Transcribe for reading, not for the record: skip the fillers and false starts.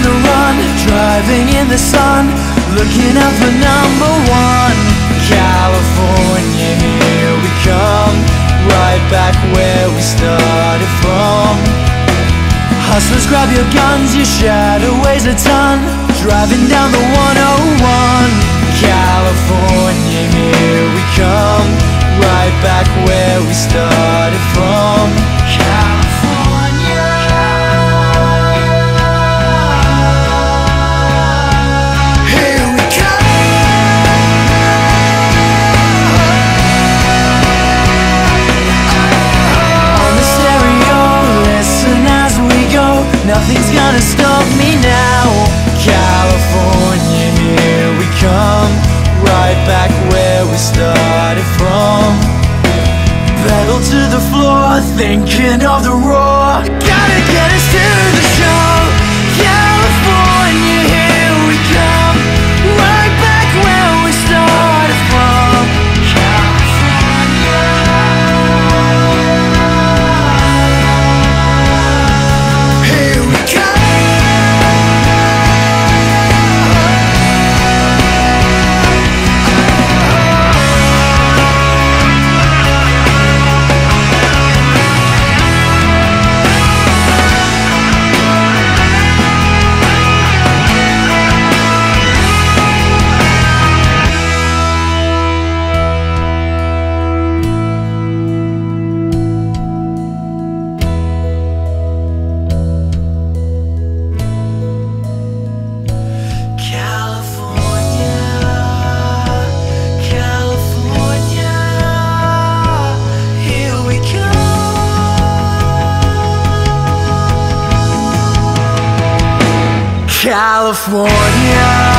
the run, driving in the sun, looking out for number one. California, here we come, right back where we started from. Hustlers, grab your guns, your shadow weighs a ton, driving down the 101. California, here we come, right back where we started from. California, here we come. On the stereo, listen as we go, nothing's gonna stop me now. California, here we come, right back where we started from. Pedal to the floor, thinking of the roar, gotta get us to the show. California, here we come, right back where we started from. California, here we come. California.